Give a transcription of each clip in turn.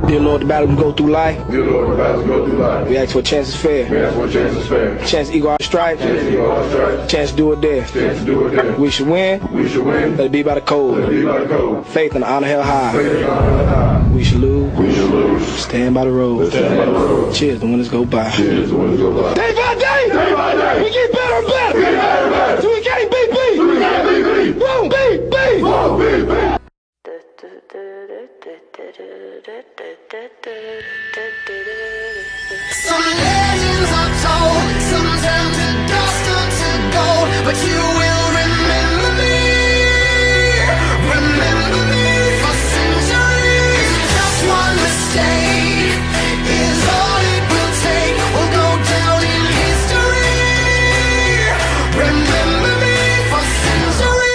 Dear Lord, the battles we go through life. Dear Lord, the battles we go through life. We ask for a chance is fair. We ask for a chance is fair. Chance to equal our stripes. Chance to equal our stripes. Chance to do it there. Chance to do it there. We should win. We should win. Let it be by the code. Let it be by the code. Faith and honor held high. Faith and honor held high. We should lose. We should lose. Stand by the road. Stand by the road. Cheers, the winners go by. Cheers, the winners go by. Day by day. Day by day. We get better and better. We get better and better. So we can't beat beat. So we can't beat beat. Won't beat beat. Won't beat beat. Some legends are told, some turn to dust or to gold, but you will remember me for centuries. Just one mistake is all it will take. We'll go down in history. Remember me for centuries.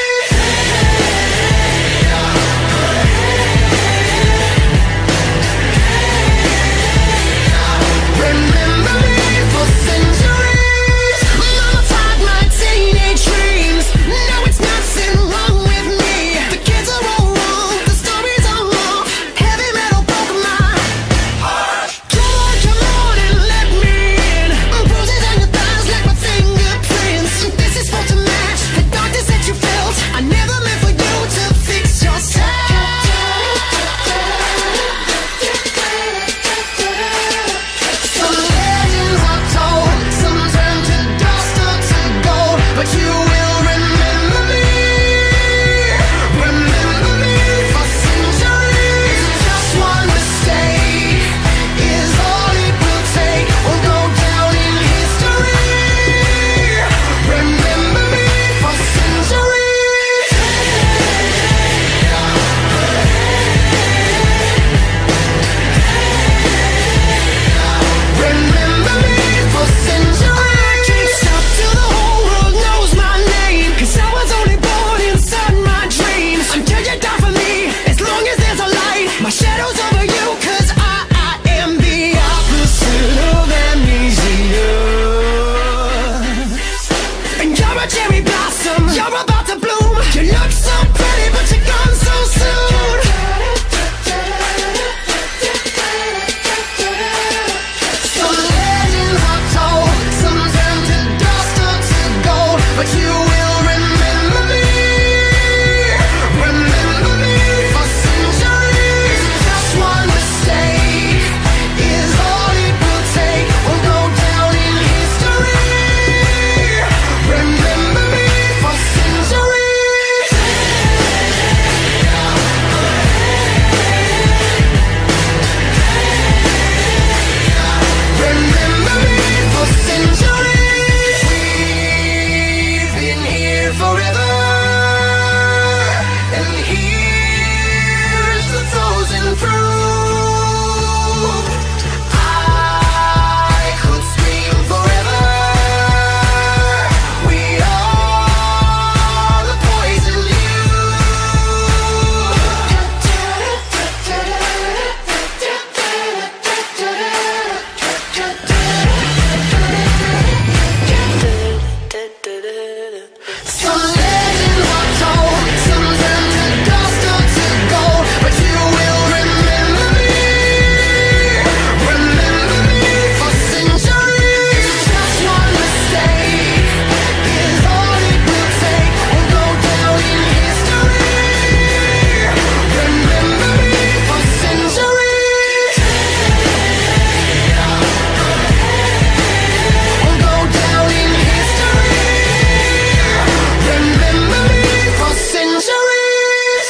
Remember me for centuries. Mama tied my teenage dreams. Now it's nothing wrong with me. The kids are all wrong, the stories are wrong. Heavy metal broke my heart. Come on and let me in. Bruises on your thighs like my fingerprints. This is for to match the darkness that you felt. I never meant for you to fix yourself. Some legends are told, some turn to dust or to gold, but you will remember me for centuries. Just one mistake is all it will take. We'll go down in history. Remember me for centuries. Remember me for centuries. I can't stop till the whole world knows my name, 'cause I was only born inside my dreams. Until you die for me, as long as there's a light, my shadow's over you, 'cause I am the opposite of amnesia. And you're a cherry blossom, you're about to bloom. You look so pretty, but you're gone so soon. Some legends are told, some turn to dust or to gold, but you will remember me for centuries. Just one mistake is all it will take. We'll go down in history. Remember me for centuries. Remember me for centuries. We've been here forever, and here's the thousand proof. I could scream forever. We are the poison Some legends are told, some turn to dust or to gold, but you will remember me for centuries. Just one mistake is all it will take. We'll go down in history. Remember me for centuries. We'll go down in history. Remember me for centuries.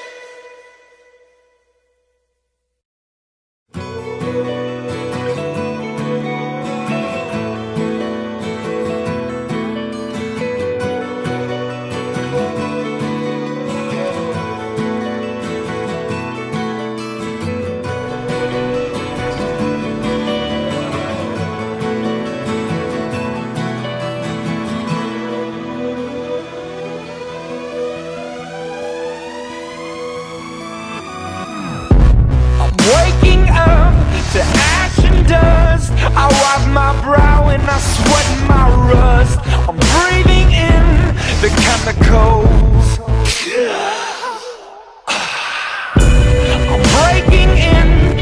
Waking up to ash and dust, I wipe my brow and I sweat my rust. I'm breathing in the chemicals. I'm breaking in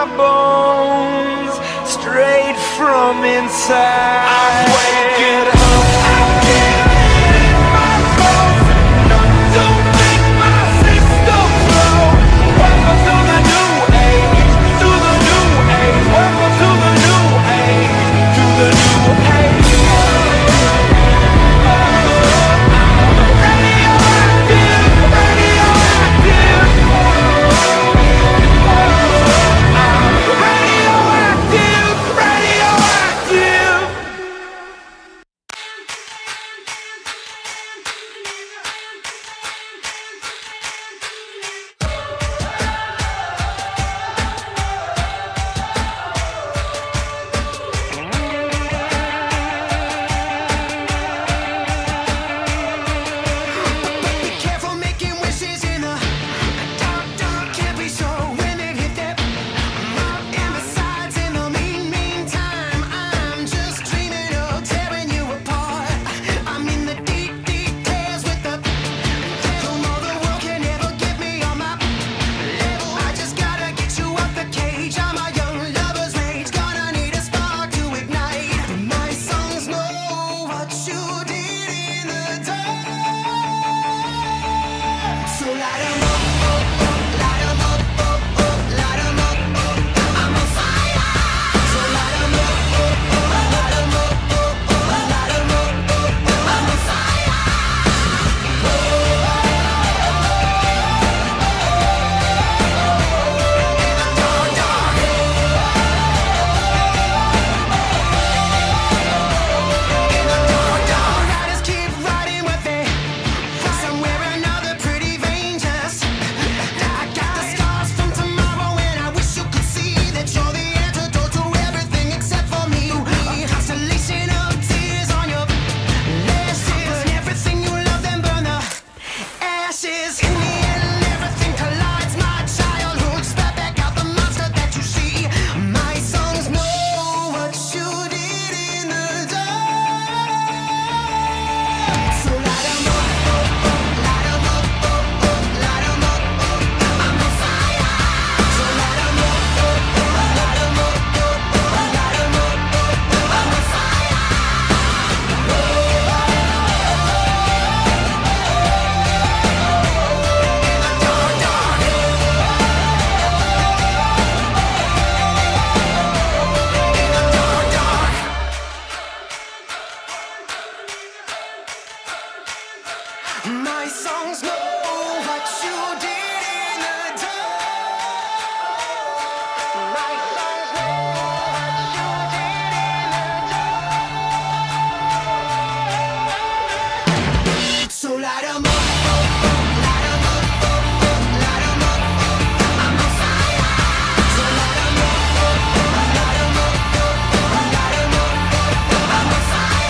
my bones, straight from inside. I'm waking up, I feel it in my bones. Enough to make my system blow. Welcome to the new age, to the new age. Welcome to the new age, to the new age. My songs know what you did in the dark. My songs know what you did in the dark. So light 'em up, light 'em up, light 'em up. I'm on fire. So light 'em up, light 'em up, light 'em up. I'm on fire.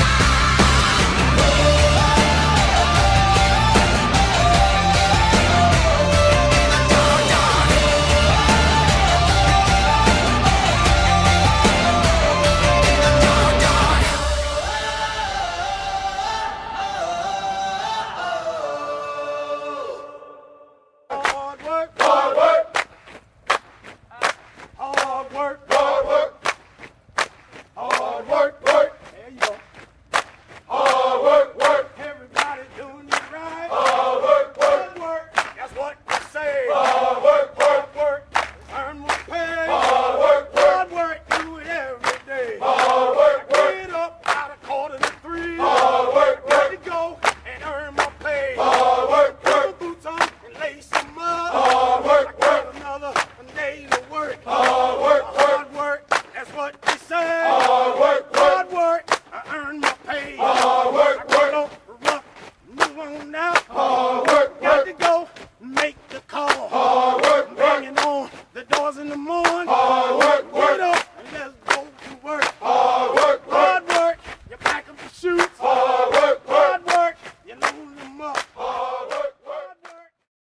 Hard work.